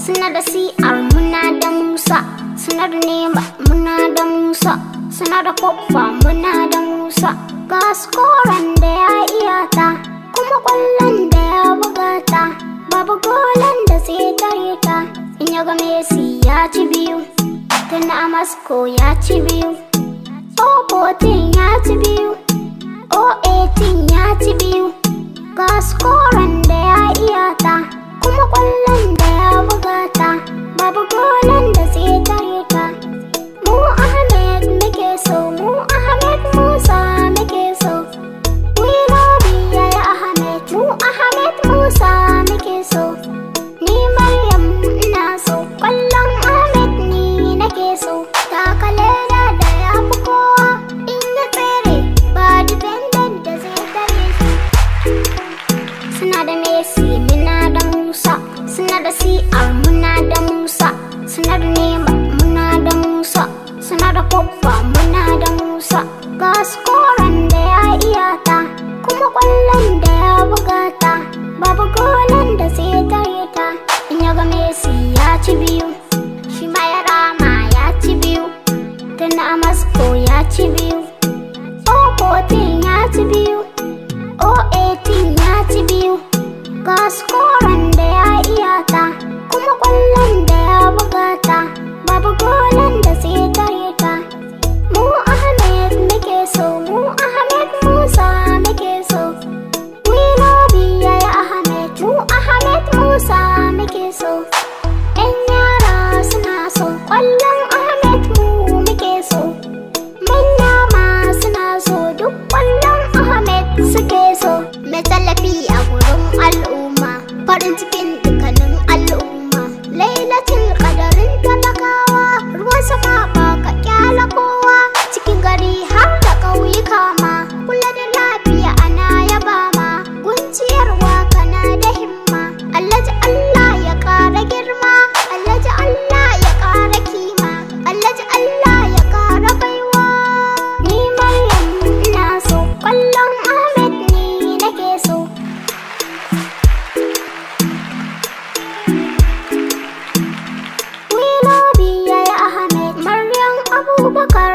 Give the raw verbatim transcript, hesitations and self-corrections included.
Suna da C R muna da Musa, suna da Nema muna da Musa, suna da Pogba muna da Musa. Ga skoran da ya iya ta, kuma kwallon da ya buga ta, babu golan da zai tare ta. In ya ga Messi ya ci biyu, tun a Moscow ya ci biyu, O fourteen ya ci biyu, O eighteen ya ci biyu. Ga skoran da ya iya ta, kuma kwallon da ya buga ta, babu golan da zai tare ta. Mu Ahmed muke so, mu Ahmed Musa muke so. We love you ya Ahmed, mu Ahmed Musa muke so. Ni Maryam ina so, kwallon Ahmed ni nake so. Takalena da ya fi kowa, in ya tsere ba dependent da zai tare shi. Suna da Messi muna da Musa, suna da C R muna da Musa, suna da Nema muna da Musa, suna da Pogba muna da Musa. Ga skoran da ya iya ta, kuma kwallon da ya buga ta, babu golan da zai tare ta. In ya ga Messi ya ci biyu, shi ma ya rama ya ci biyu, tun a Moscow ya ci biyu, O fourteen ya ci biyu, O eighteen ya ci biyu. Ga skoran da ya iya ta, kuma kwallon da ya buga ta, babu golan da zai tare ta. Mu Ahmed muke so, mu Ahmed Musa muke so. We love you ya Ahmed, mu Ahmed Musa muke so. Yan yara suna so, kwallon Ahmed mu muke so. Manya ma suna so, duk kwallon Ahmed suke so. Mai tallafi a gurin al'umma, farin cikin dukkanin al'umma. Lailatul qadarin talakawa, ruwan sama ba ka kyala kowa. Cikin gari har da ƙauyuka ma, kula da lafiya ana yaba ma. Gunciyarwa kana da himma, Alhaji Allah ya ƙara girma, Alhaji Allah ya ƙara kima, Alhaji Allah ya ƙara baiwa. Ni Maryam ina so, kwallon Ahmed ni nake so. We love you ya Ahmed, Maryam Abubakar.